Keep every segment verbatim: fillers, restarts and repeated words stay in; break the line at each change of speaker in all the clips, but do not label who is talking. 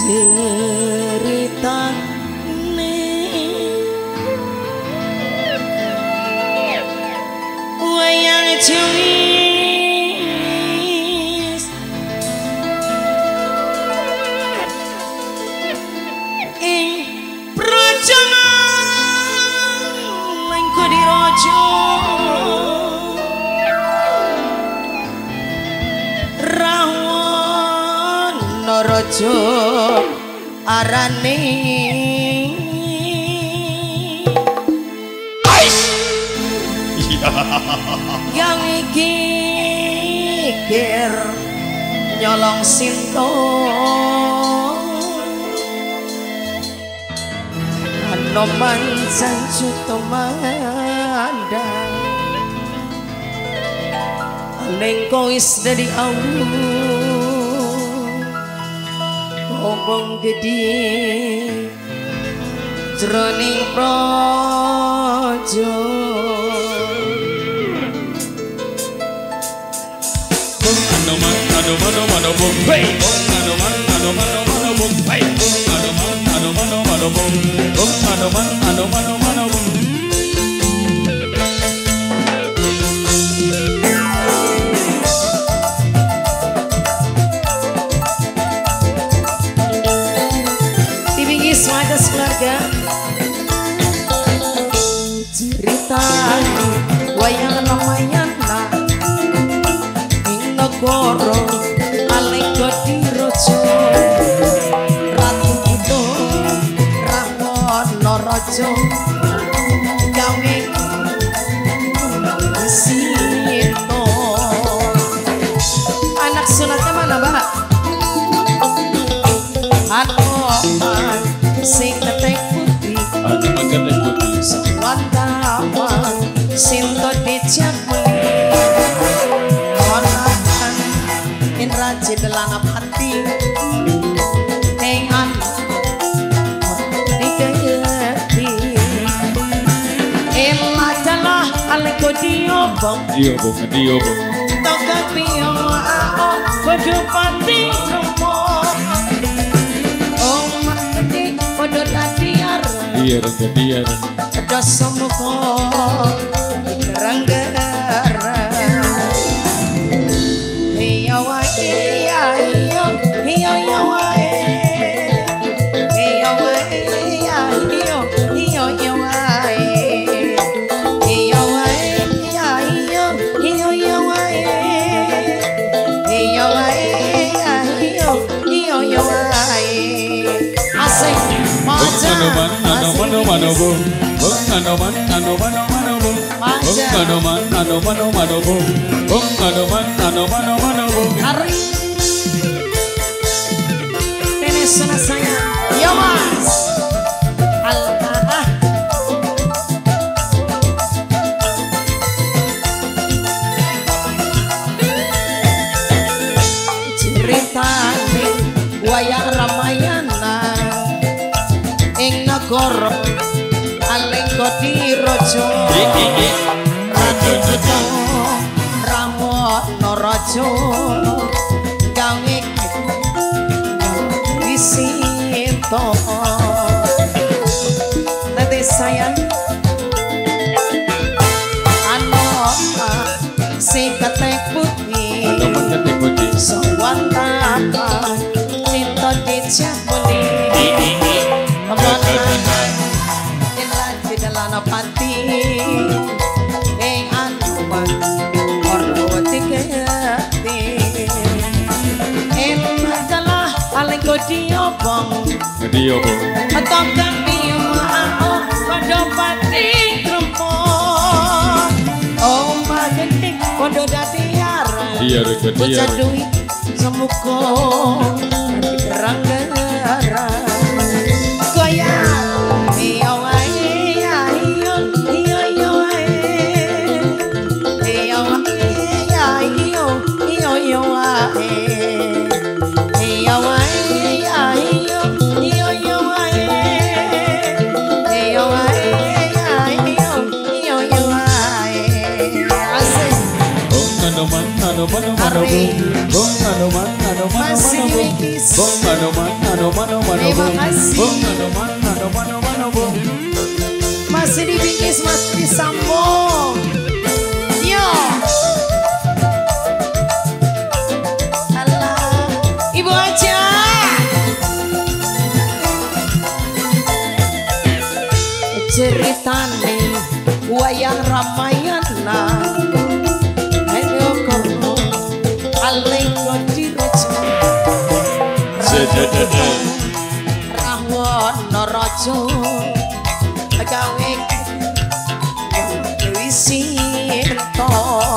ceritane wayang ciwis ing praja lengko diraja rawana raja arane yang iki kir nyolong sinto anoman sanjuto mandang lengko is dari awu obong gede jroning praja
Anoman, anoman, anoman, anoman, hey. Anoman, anoman, anoman, anoman, hey. Anoman, anoman, anoman, anoman, anoman, anoman, anoman, anoman.
Dibingi semuanya keluarga cerita wayang namanya Goro alenggo diraja ratu itu rawana raja gawe sito anak sunatnya mana mbak anoman sing ketek putih
Anoman ketek putih
wantaman sinto dicap rajin delangap hati ing anu dikayati elah jalah alengko diobong
diobong diobong
tokak piyo ao bodo pati rempong oh mati bodo dadiar
diar dadiar
dos semuko ranggara
Anoman, anoman, anoman, anoman, anoman, anoman, anoman, anoman, anoman, anoman, anoman, anoman, anoman.
Hari ini sana saya, ya mas. Allah. Cerita wayang Ramayana ing nagara alengko diraja ratu itu rawana raja gawe wisito tete sayang anoman sing ketek putih
Anoman ketek putih
sawantakan sinto dicap muni pati ing anuman orno tiketi elah jalah alengko diobong
diobong
tokak piyo ao bodo pati rempong oh magenti bodo dadiar
diar
bocah
dadiar
duit semuko ranggara goyang iyo
mano mano mano bung bung mano mano mano mano bung bung mano mano mano mano bung bung mano mano mano mano bung.
Masih dibingkis Mas disambung. Yo. Alah, Ibu aja. Ceritane wayang Ramayana. Ayo kono alego direjo.
Sededede.
Rahwana raja. Gawe Dewi Sinta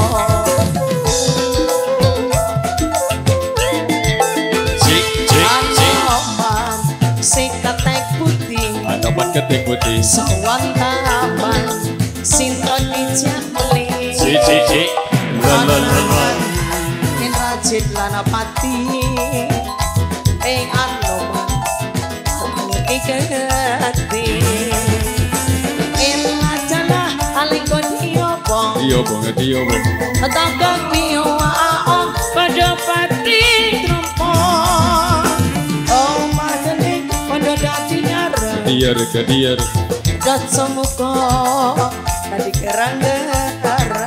Cik cik cik
Anoman si ketek putih
Anoman ketek putih
Sawantaman Sinta dijali
Cik cik cik
Anoman Yen rajin lanapati Ing Anoman Aku iketi
Iya bong, iya bong.
Takak miyo aong pada pati trompo. Oh magane pada dadi nyara.
Diar ke diar.
Dat semuko tadi kerang gara.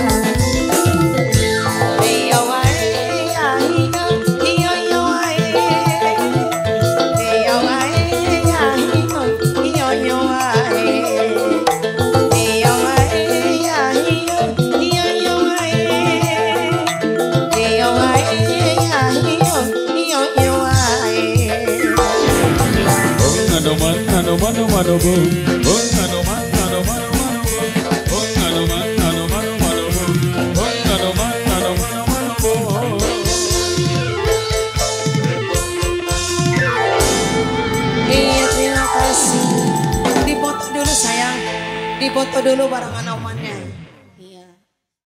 Iya wae ayo iya iya wae. Iya wae ayo iya iya wae.
Anoman, anoman, anoman, bung, bung, anoman, anoman, anoman, bung, anoman, anoman, anoman, bung, anoman, anoman, anoman, bung.
Iya terima kasih. Dipoto dulu sayang, dipoto dulu barang Anoman.